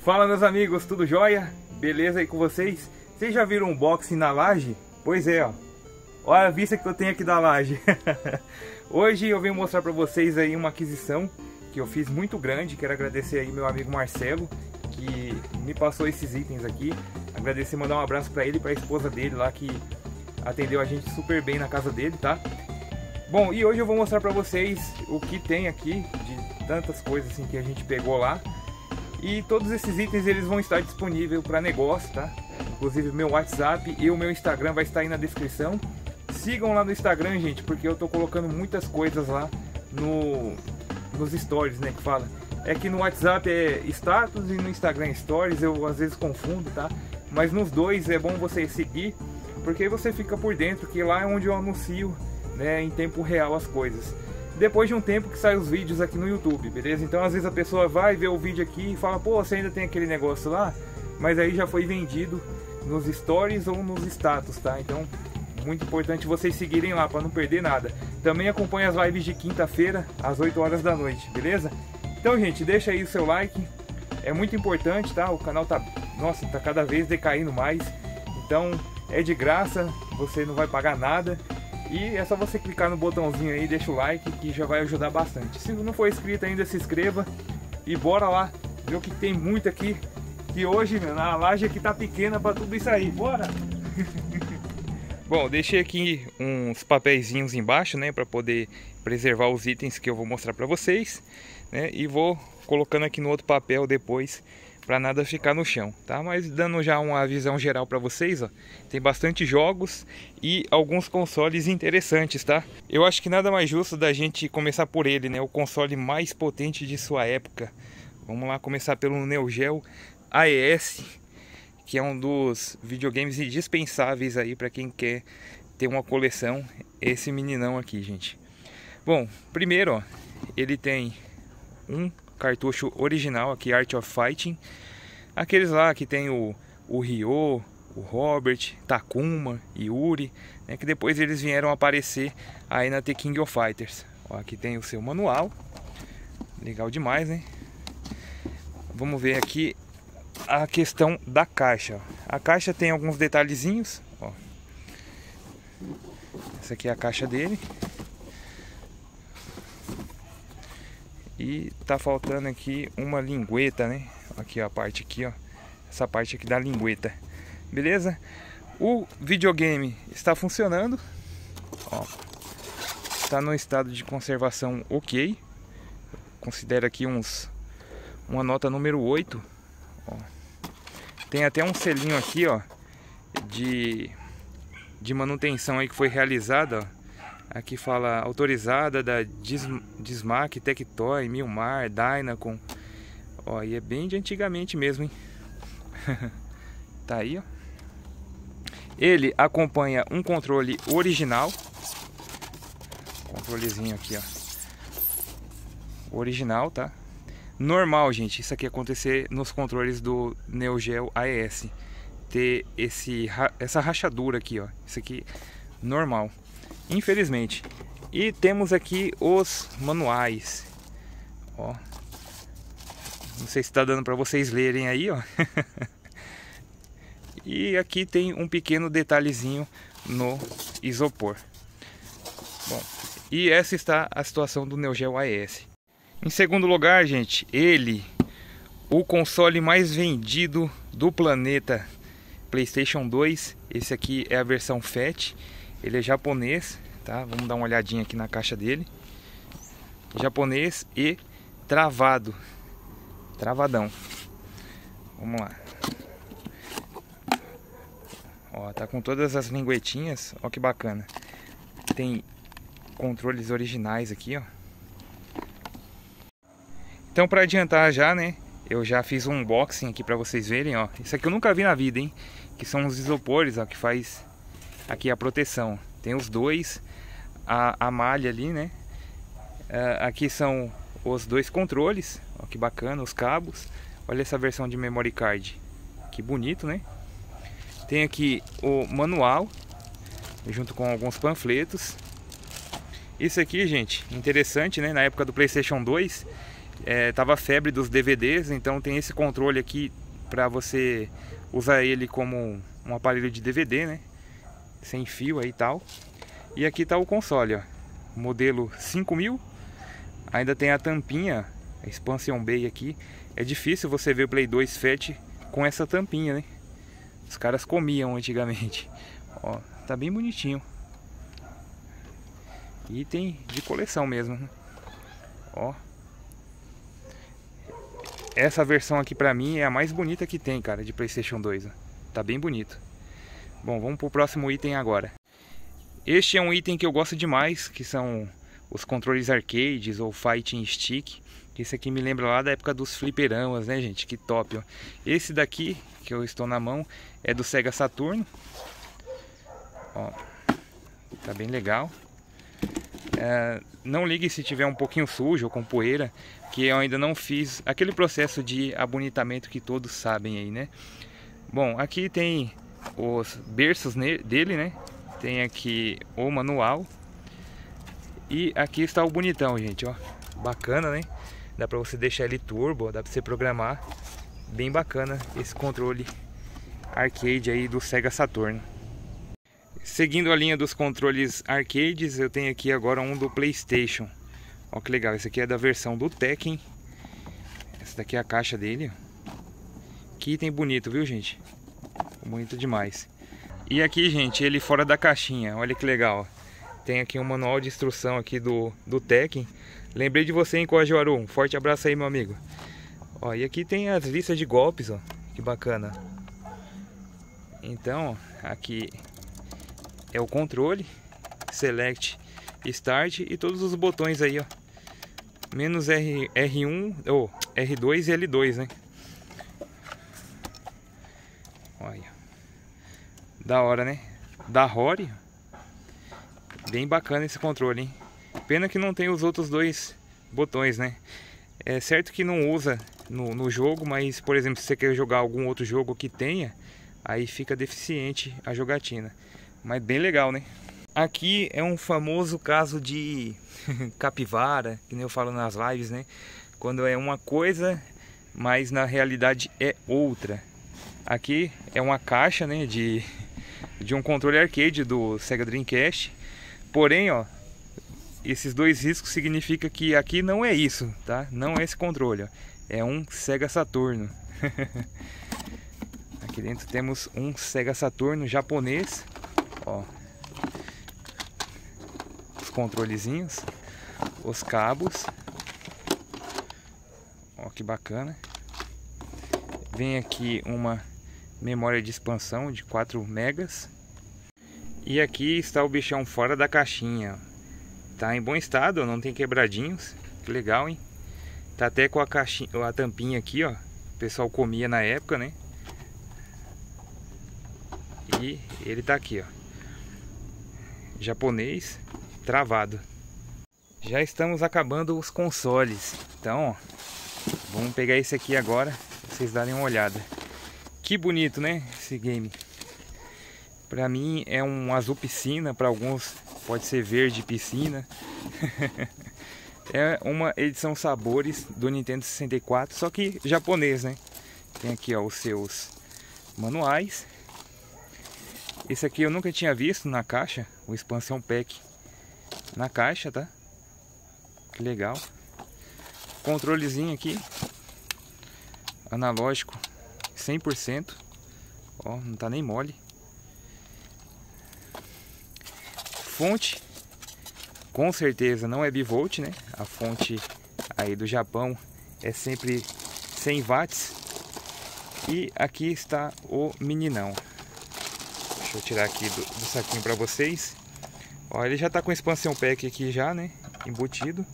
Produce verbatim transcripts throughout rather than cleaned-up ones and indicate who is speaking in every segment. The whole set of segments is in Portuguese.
Speaker 1: Fala, meus amigos, tudo jóia? Beleza aí com vocês? Vocês já viram um unboxing na laje? Pois é, ó. Olha a vista que eu tenho aqui da laje. Hoje eu venho mostrar pra vocês aí uma aquisição que eu fiz muito grande. Quero agradecer aí meu amigo Marcelo, que me passou esses itens aqui. Agradecer, mandar um abraço pra ele e pra esposa dele lá, que atendeu a gente super bem na casa dele, tá? Bom, e hoje eu vou mostrar pra vocês o que tem aqui, de tantas coisas assim que a gente pegou lá. E todos esses itens eles vão estar disponíveis para negócio, tá? Inclusive meu WhatsApp e o meu Instagram vai estar aí na descrição. Sigam lá no Instagram, gente, porque eu tô colocando muitas coisas lá no, nos stories, né, que fala. É que no WhatsApp é status e no Instagram stories, eu às vezes confundo, tá? Mas nos dois é bom você seguir, porque aí você fica por dentro, que lá é onde eu anuncio, né, em tempo real as coisas. Depois de um tempo que saem os vídeos aqui no YouTube, beleza? Então às vezes a pessoa vai ver o vídeo aqui e fala, pô, você ainda tem aquele negócio lá? Mas aí já foi vendido nos stories ou nos status, tá? Então, muito importante vocês seguirem lá para não perder nada. Também acompanhe as lives de quinta-feira, às oito horas da noite, beleza? Então, gente, deixa aí o seu like. É muito importante, tá? O canal tá, nossa, tá cada vez decaindo mais. Então, é de graça, você não vai pagar nada. E é só você clicar no botãozinho aí, deixa o like, que já vai ajudar bastante. Se não for inscrito ainda, se inscreva. E bora lá, ver o que tem muito aqui. Que hoje, meu, a laje aqui tá pequena pra tudo isso aí, bora! Bom, deixei aqui uns papeizinhos embaixo, né, pra poder preservar os itens que eu vou mostrar pra vocês, né. E vou colocando aqui no outro papel depois, para nada ficar no chão, tá? Mas dando já uma visão geral para vocês, ó, tem bastante jogos e alguns consoles interessantes, tá? Eu acho que nada mais justo da gente começar por ele, né? O console mais potente de sua época. Vamos lá começar pelo Neo Geo A E S, que é um dos videogames indispensáveis aí para quem quer ter uma coleção. Esse meninão aqui, gente. Bom, primeiro, ó, ele tem um cartucho original aqui, Art of Fighting. Aqueles lá que tem o, o Ryo, o Robert, Takuma, Yuri, né, que depois eles vieram aparecer aí na The King of Fighters. Ó, aqui tem o seu manual. Legal demais, né? Vamos ver aqui a questão da caixa. A caixa tem alguns detalhezinhos. Ó. Essa aqui é a caixa dele. E tá faltando aqui uma lingueta, né? Aqui ó, a parte aqui, ó. Essa parte aqui da lingueta. Beleza? O videogame está funcionando. Ó. Está no estado de conservação ok. Considero aqui uns uma nota número oito. Ó. Tem até um selinho aqui, ó, de de manutenção aí que foi realizada, ó. Aqui fala autorizada da Dismac, Tectoy, Milmar, Dynacon. Ó, e é bem de antigamente mesmo, hein? Tá aí, ó. Ele acompanha um controle original. Controlezinho aqui, ó. Original, tá? Normal, gente. Isso aqui acontecer nos controles do Neo Geo A E S. Ter esse, essa rachadura aqui, ó. Isso aqui, normal. Infelizmente. E temos aqui os manuais. Ó. Não sei se está dando para vocês lerem aí, ó. E aqui tem um pequeno detalhezinho no isopor. Bom, e essa está a situação do Neo Geo A E S. Em segundo lugar, gente, ele, o console mais vendido do planeta, PlayStation dois. Esse aqui é a versão Fat. Ele é japonês, tá? Vamos dar uma olhadinha aqui na caixa dele. Japonês e travado. Travadão. Vamos lá. Ó, tá com todas as linguetinhas. Ó que bacana. Tem controles originais aqui, ó. Então, para adiantar já, né? Eu já fiz um unboxing aqui para vocês verem, ó. Isso aqui eu nunca vi na vida, hein? Que são os isopores, ó, que faz aqui a proteção. Tem os dois, a, a malha ali, né? Uh, aqui são os dois controles, ó, que bacana, os cabos. Olha essa versão de memory card, que bonito, né? Tem aqui o manual, junto com alguns panfletos. Isso aqui, gente, interessante, né? Na época do PlayStation dois, é, tava a febre dos D V Ds, então tem esse controle aqui para você usar ele como um aparelho de D V D, né? Sem fio aí e tal. E aqui tá o console, ó, modelo cinco mil. Ainda tem a tampinha, a Expansion Bay aqui. É difícil você ver o Play dois Fat com essa tampinha, né? Os caras comiam antigamente. Ó, tá bem bonitinho. Item de coleção mesmo. Ó. Essa versão aqui pra mim é a mais bonita que tem, cara, de PlayStation dois. Ó. Tá bem bonito. Bom, vamos pro próximo item agora. Este é um item que eu gosto demais, que são os controles arcades ou fighting stick. Esse aqui me lembra lá da época dos fliperamas, né, gente? Que top, ó. Esse daqui, que eu estou na mão, é do Sega Saturno. Ó, tá bem legal. É, não ligue se tiver um pouquinho sujo ou com poeira, que eu ainda não fiz aquele processo de abonitamento que todos sabem aí, né? Bom, aqui tem os berços dele, né? Tem aqui o manual. E aqui está o bonitão, gente, ó. Bacana, né? Dá pra você deixar ele turbo, dá pra você programar. Bem bacana esse controle arcade aí do Sega Saturno. Seguindo a linha dos controles arcades, eu tenho aqui agora um do PlayStation. Ó que legal, esse aqui é da versão do Tekken. Essa daqui é a caixa dele. Que item bonito, viu, gente? Bonito demais. E aqui, gente, ele fora da caixinha. Olha que legal. Tem aqui um manual de instrução aqui do, do Tekken. Lembrei de você, hein, Coajuaru. Um forte abraço aí, meu amigo. Ó, e aqui tem as listas de golpes, ó. Que bacana. Então, aqui é o controle, Select, Start e todos os botões aí, ó. Menos R, R1, ou R dois e L dois, né? Olha. Da hora, né? Da Rory. Bem bacana esse controle, hein? Pena que não tem os outros dois botões, né? É certo que não usa no, no jogo, mas, por exemplo, se você quer jogar algum outro jogo que tenha, aí fica deficiente a jogatina. Mas bem legal, né? Aqui é um famoso caso de capivara, que nem eu falo nas lives, né? Quando é uma coisa, mas na realidade é outra. Aqui é uma caixa, né, de, de um controle arcade do Sega Dreamcast. Porém, ó, esses dois riscos significa que aqui não é isso, tá? Não é esse controle, ó. É um Sega Saturno. Aqui dentro temos um Sega Saturno japonês, ó. Os controlezinhos, os cabos. Ó, que bacana. Vem aqui uma memória de expansão de quatro megas. E aqui está o bichão fora da caixinha. Tá em bom estado, não tem quebradinhos. Que legal, hein? Tá até com a caixinha, a tampinha aqui, ó. O pessoal comia na época, né? E ele tá aqui, ó. Japonês, travado. Já estamos acabando os consoles. Então, ó, vamos pegar esse aqui agora, pra vocês darem uma olhada. Que bonito, né? Esse game. Pra mim é um azul piscina, para alguns pode ser verde piscina. É uma edição sabores do Nintendo sessenta e quatro, só que japonês, né? Tem aqui, ó, os seus manuais. Esse aqui eu nunca tinha visto na caixa, o Expansion Pack na caixa, tá? Que legal. Controlezinho aqui, analógico cem por cento. Ó, não tá nem mole. Fonte, com certeza não é bivolt, né? A fonte aí do Japão é sempre cem watts. E aqui está o meninão. Deixa eu tirar aqui do, do saquinho para vocês. Ó, ele já tá com expansão pack aqui já, né? Embutido.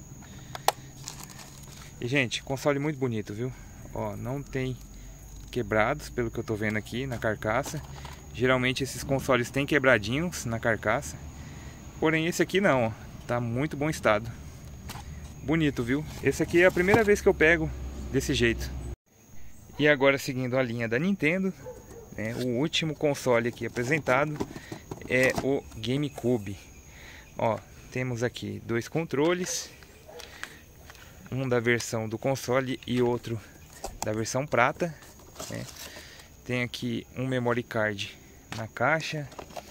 Speaker 1: E, gente, console muito bonito, viu? Ó, não tem quebrados, pelo que eu tô vendo aqui na carcaça. Geralmente esses consoles têm quebradinhos na carcaça. Porém esse aqui não, ó, tá muito bom estado. Bonito, viu? Esse aqui é a primeira vez que eu pego desse jeito. E agora, seguindo a linha da Nintendo, né, o último console aqui apresentado é o GameCube. Ó, temos aqui dois controles. um da versão do console e outro da versão prata, né? Tem aqui um memory card na caixa,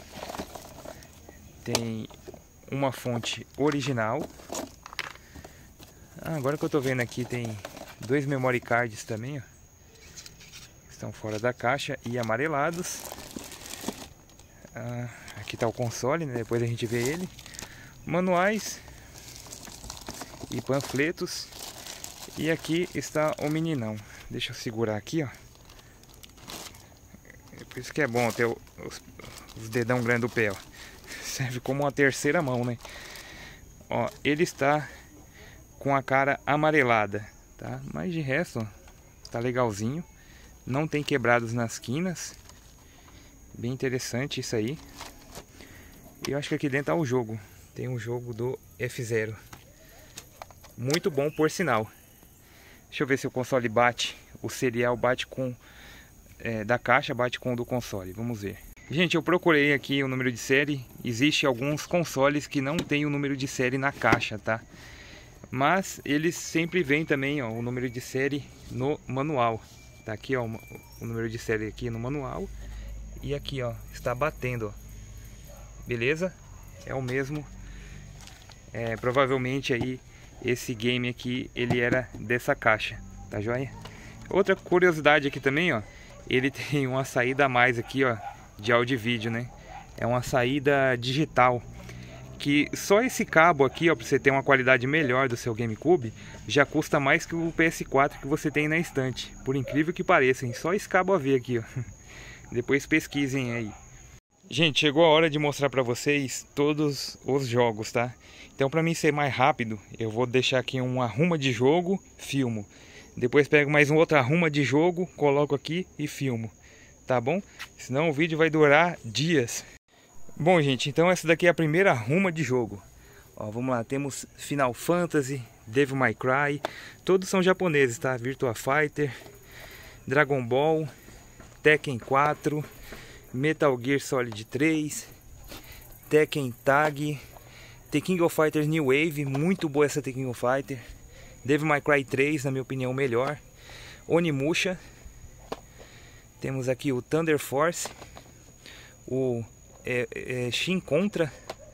Speaker 1: tem uma fonte original. Ah, agora que eu tô vendo aqui, tem dois memory cards também, ó, estão fora da caixa e amarelados. Ah, aqui tá o console, né? Depois a gente vê ele. Manuais e panfletos. E aqui está o meninão. Deixa eu segurar aqui, ó. Por isso que é bom ter os, os dedão grandes do pé, ó. Serve como uma terceira mão, né? Ó, ele está com a cara amarelada, tá? Mas de resto, ó, tá legalzinho. Não tem quebrados nas quinas. Bem interessante isso aí. E eu acho que aqui dentro tá o jogo. Tem um jogo do F zero. Muito bom, por sinal. Deixa eu ver se o console bate. O serial bate com... É, da caixa bate com o do console. Vamos ver. Gente, eu procurei aqui o número de série. Existem alguns consoles que não tem o número de série na caixa, tá? Mas eles sempre vêm também, ó, o número de série no manual. Tá aqui, ó, o número de série aqui no manual. E aqui, ó, está batendo, ó. Beleza? É o mesmo. É, provavelmente aí esse game aqui, ele era dessa caixa, tá joia? Outra curiosidade aqui também, ó, ele tem uma saída a mais aqui, ó, de áudio e vídeo, né? É uma saída digital, que só esse cabo aqui, ó, para você ter uma qualidade melhor do seu GameCube, já custa mais que o P S quatro que você tem na estante. Por incrível que pareça, hein? Só esse cabo a ver aqui, ó. Depois pesquisem aí. Gente, chegou a hora de mostrar para vocês todos os jogos, tá? Então, para mim ser mais rápido, eu vou deixar aqui uma arruma de jogo, filmo. Depois pego mais uma outra arruma de jogo, coloco aqui e filmo, tá bom? Senão o vídeo vai durar dias. Bom, gente, então essa daqui é a primeira arruma de jogo. Ó, vamos lá, temos Final Fantasy, Devil May Cry, todos são japoneses, tá? Virtua Fighter, Dragon Ball, Tekken quatro, Metal Gear Solid três, Tekken Tag, The King of Fighters New Wave, muito boa essa The King of Fighter, Devil May Cry três, na minha opinião, melhor, Onimusha, temos aqui o Thunder Force, o é, é, Shin Contra,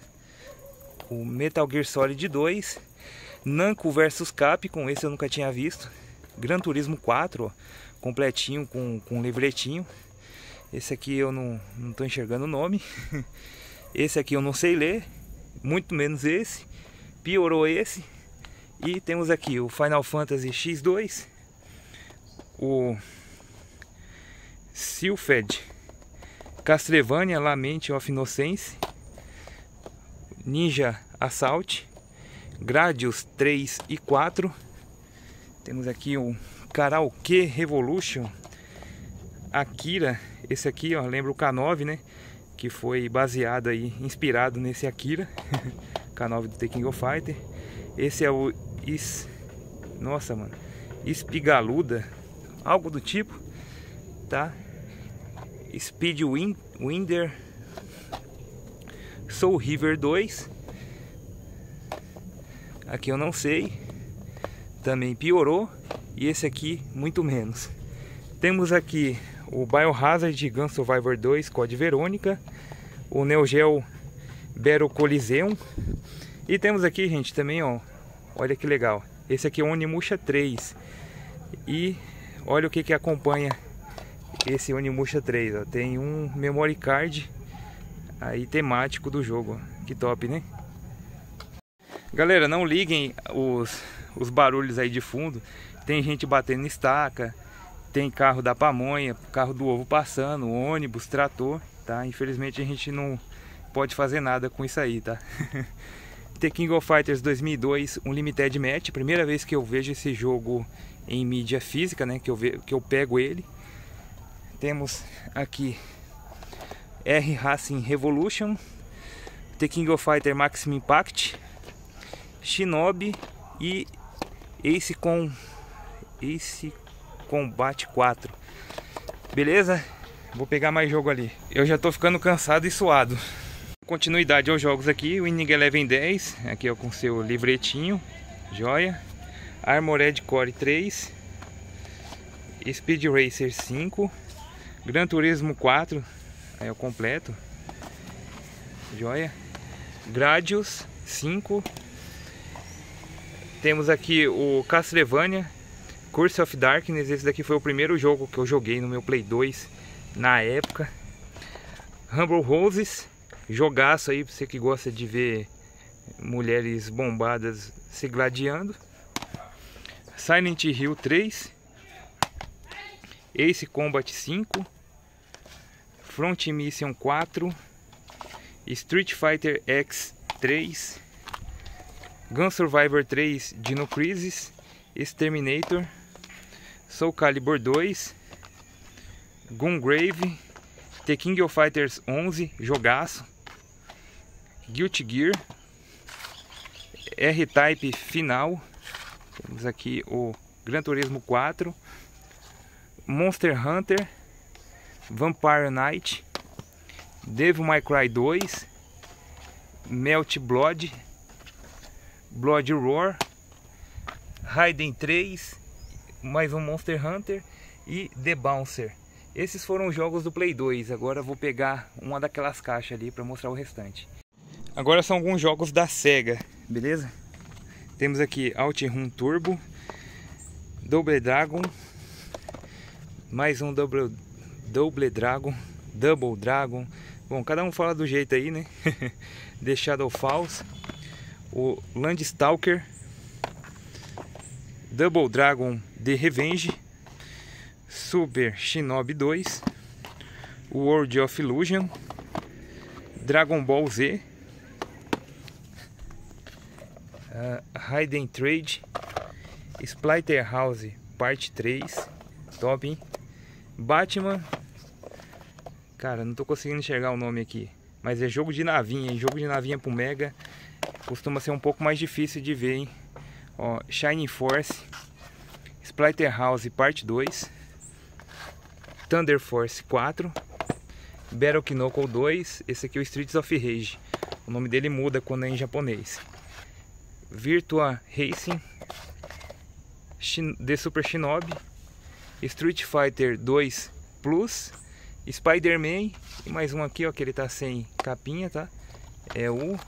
Speaker 1: o Metal Gear Solid dois, Namco versus Capcom, esse eu nunca tinha visto, Gran Turismo quatro, ó, completinho com, com livretinho. Esse aqui eu não, não tô enxergando o nome. Esse aqui eu não sei ler, muito menos esse. Piorou esse. E temos aqui o Final Fantasy X dois, o Sylphid, Castlevania Lament of Innocence, Ninja Assault, Gradius três e quatro. Temos aqui o Karaoke Revolution, Akira. Esse aqui, ó, lembra o K nove, né? Que foi baseado aí, inspirado nesse Akira. K nove do The King of Fighter. Esse é o Is... Nossa, mano. Espigaluda, algo do tipo, tá? Speed Wind... Winder, Soul River dois. Aqui eu não sei. Também piorou. E esse aqui, muito menos. Temos aqui o Biohazard Gun Survivor dois Code Verônica, o Neo Geo Battle Coliseum. E temos aqui, gente, também, ó, olha que legal. Esse aqui é o Onimusha três. E olha o que que acompanha esse Onimusha três, ó. Tem um memory card aí temático do jogo, ó. Que top, né? Galera, não liguem os, os barulhos aí de fundo. Tem gente batendo estaca, tem carro da pamonha, carro do ovo passando, ônibus, trator, tá? Infelizmente a gente não pode fazer nada com isso aí, tá? The King of Fighters dois mil e dois, um Limited Match, primeira vez que eu vejo esse jogo em mídia física, né? Que eu, ve que eu pego ele. Temos aqui R Racing Revolution, The King of Fighters Maximum Impact, Shinobi e Ace com Ace Combat quatro. Beleza? Vou pegar mais jogo ali. Eu já tô ficando cansado e suado. Continuidade aos jogos aqui. Winning Eleven dez. Aqui é com seu livretinho. Joia. Armored Core três, Speed Racer cinco, Gran Turismo quatro, é o completo, joia. Gradius cinco. Temos aqui o Castlevania Curse of Darkness. Esse daqui foi o primeiro jogo que eu joguei no meu Play dois na época. Rumble Roses, jogaço aí pra você que gosta de ver mulheres bombadas se gladiando. Silent Hill três, Ace Combat cinco, Front Mission quatro, Street Fighter X três, Gun Survivor três, Dino Crisis, Exterminator, Soul Calibur dois, Gungrave, The King of Fighters onze, jogaço, Guilty Gear, R-Type final. Temos aqui o Gran Turismo quatro, Monster Hunter, Vampire Knight, Devil May Cry dois, Melt Blood, Blood Roar, Raiden três, mais um Monster Hunter e The Bouncer. Esses foram os jogos do Play dois. Agora eu vou pegar uma daquelas caixas ali para mostrar o restante. Agora são alguns jogos da Sega, beleza? Temos aqui OutRun Turbo, Double Dragon, mais um Double, Double Dragon, Double Dragon. Bom, cada um fala do jeito aí, né? The Shadow Falls, o Landstalker, Double Dragon The Revenge, Super Shinobi dois, World of Illusion, Dragon Ball Z, uh, Raiden Trade, Splatterhouse Parte três, top, hein? Batman, cara, não tô conseguindo enxergar o nome aqui, mas é jogo de navinha, hein? Jogo de navinha pro Mega costuma ser um pouco mais difícil de ver, hein? Ó, Shining Force, Splatterhouse Parte dois, Thunder Force quatro, Battle Knuckle dois, esse aqui é o Streets of Rage, o nome dele muda quando é em japonês. Virtua Racing, The Super Shinobi, Street Fighter dois Plus, Spider-Man e mais um aqui, ó, que ele tá sem capinha, tá? É o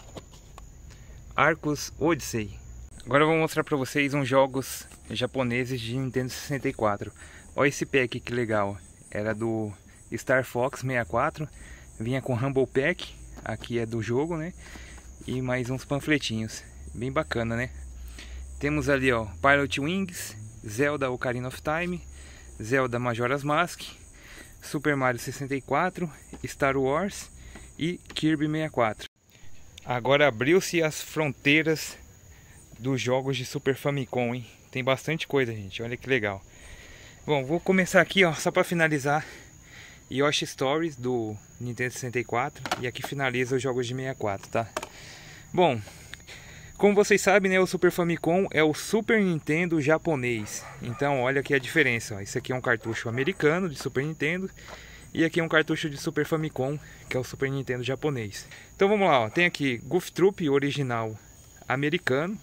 Speaker 1: Arcus Odyssey. Agora eu vou mostrar pra vocês uns jogos japoneses de Nintendo sessenta e quatro. Olha esse pack que legal. Era do Star Fox sessenta e quatro. Vinha com Rumble Pack. Aqui é do jogo, né? E mais uns panfletinhos. Bem bacana, né? Temos ali, ó, Pilot Wings, Zelda Ocarina of Time, Zelda Majora's Mask, Super Mario sessenta e quatro, Star Wars e Kirby sessenta e quatro. Agora abriu-se as fronteiras dos jogos de Super Famicom, hein? Tem bastante coisa, gente. Olha que legal. Bom, vou começar aqui, ó, só para finalizar, Yoshi Stories do Nintendo sessenta e quatro. E aqui finaliza os jogos de sessenta e quatro, tá? Bom, como vocês sabem, né, o Super Famicom é o Super Nintendo japonês. Então, olha aqui a diferença, ó. Esse aqui é um cartucho americano de Super Nintendo. E aqui é um cartucho de Super Famicom, que é o Super Nintendo japonês. Então vamos lá, ó. Tem aqui Goof Troop original americano,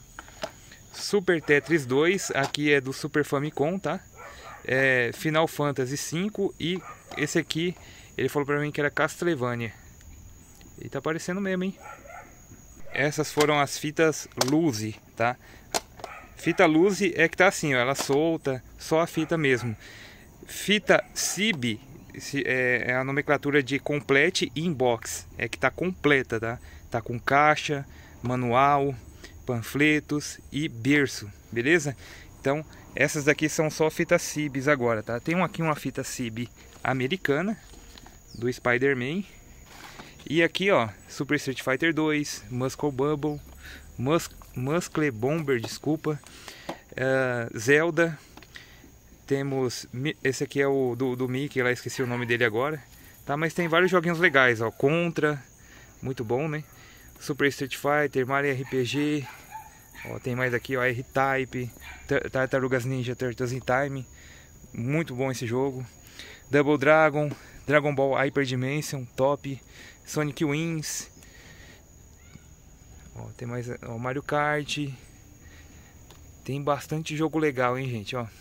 Speaker 1: Super Tetris dois, aqui é do Super Famicom, tá? É Final Fantasy cinco e esse aqui, ele falou pra mim que era Castlevania. E tá aparecendo mesmo, hein? Essas foram as fitas Luzi, tá? Fita Luzi é que tá assim, ó, ela solta, só a fita mesmo. Fita C I B é a nomenclatura de Complete Inbox, é que tá completa, tá? Tá com caixa, manual, panfletos e berço, beleza? Então, essas daqui são só fitas C I Bs agora, tá? Tem aqui uma fita C I B americana, do Spider-Man. E aqui, ó, Super Street Fighter dois, Muscle Bubble, Mus Muscle Bomber, desculpa, uh, Zelda. Temos, esse aqui é o do, do Mickey, lá esqueci o nome dele agora, tá? Mas tem vários joguinhos legais, ó, Contra, muito bom, né? Super Street Fighter, Mario R P G, ó, tem mais aqui, ó, R-Type, Tartarugas Ninja Turtles in Time, muito bom esse jogo. Double Dragon, Dragon Ball Hyper Dimension, top. Sonic Wings, ó, tem mais, ó, Mario Kart, Tem bastante jogo legal, hein, gente, ó.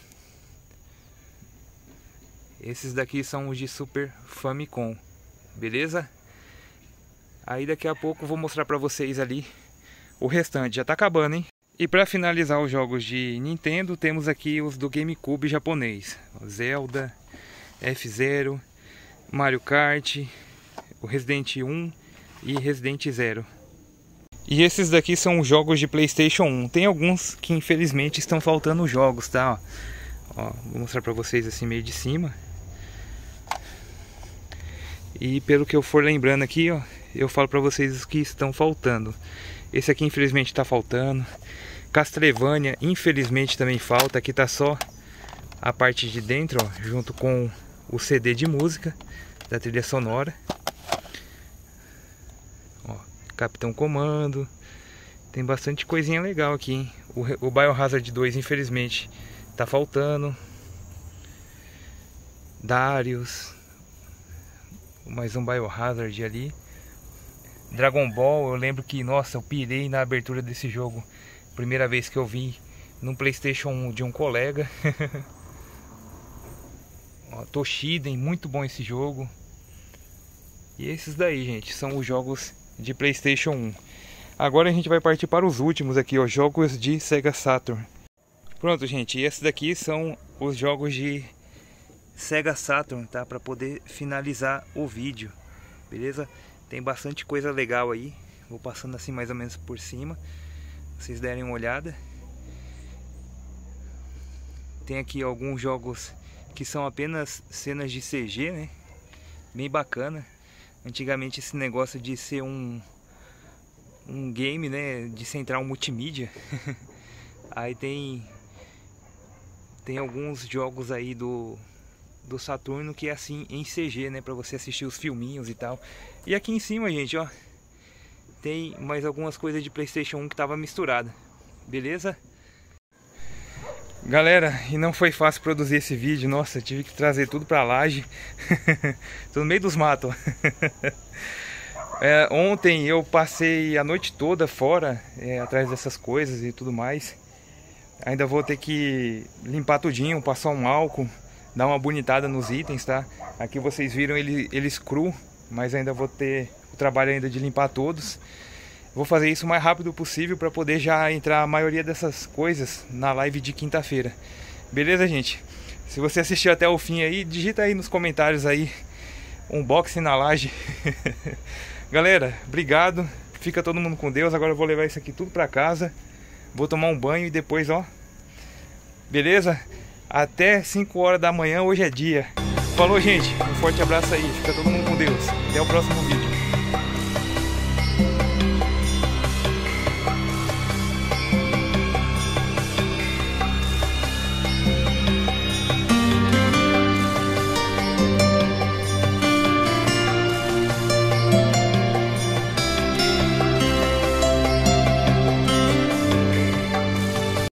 Speaker 1: Esses daqui são os de Super Famicom, beleza? Aí daqui a pouco eu vou mostrar pra vocês ali o restante. Já tá acabando, hein? E pra finalizar os jogos de Nintendo, temos aqui os do GameCube japonês. Zelda, F-Zero, Mario Kart, o Resident um e Resident Zero. E esses daqui são os jogos de PlayStation um. Tem alguns que infelizmente estão faltando jogos, tá? Ó, vou mostrar pra vocês assim meio de cima. E pelo que eu for lembrando aqui, ó, eu falo pra vocês os que estão faltando. Esse aqui infelizmente está faltando. Castlevania infelizmente também falta. Aqui tá só a parte de dentro, ó, junto com o C D de música da trilha sonora. Ó, Capitão Comando. Tem bastante coisinha legal aqui, hein? O, o Biohazard dois infelizmente tá faltando. Darius. Mais um Biohazard ali. Dragon Ball, eu lembro que, nossa, eu pirei na abertura desse jogo. Primeira vez que eu vi no PlayStation um de um colega. Ó, Toshiden, muito bom esse jogo. E esses daí, gente, são os jogos de PlayStation um. Agora a gente vai partir para os últimos aqui, ó, jogos de Sega Saturn. Pronto, gente, esses daqui são os jogos de Sega Saturn, tá? Para poder finalizar o vídeo, beleza? Tem bastante coisa legal aí. Vou passando assim mais ou menos por cima, vocês derem uma olhada. Tem aqui alguns jogos que são apenas cenas de C G, né? Bem bacana. Antigamente esse negócio de ser um um game, né, de central multimídia. Aí tem tem alguns jogos aí do do Saturno que é assim em C G, né, para você assistir os filminhos e tal. E aqui em cima, gente, ó, tem mais algumas coisas de PlayStation um que tava misturada. Beleza? Galera, e não foi fácil produzir esse vídeo. Nossa, tive que trazer tudo pra laje. Tô no meio dos matos. É, ontem eu passei a noite toda fora, é, atrás dessas coisas e tudo mais. Ainda vou ter que limpar tudinho, passar um álcool, dar uma bonitada nos itens, tá? Aqui vocês viram ele, eles cru, mas ainda vou ter o trabalho ainda de limpar todos. Vou fazer isso o mais rápido possível para poder já entrar a maioria dessas coisas na live de quinta-feira. Beleza, gente? Se você assistiu até o fim aí, digita aí nos comentários aí unboxing na laje. Galera, obrigado. Fica todo mundo com Deus. Agora eu vou levar isso aqui tudo para casa. Vou tomar um banho e depois, ó. Beleza? Até cinco horas da manhã, hoje é dia. Falou, gente. Um forte abraço aí. Fica todo mundo com Deus. Até o próximo vídeo.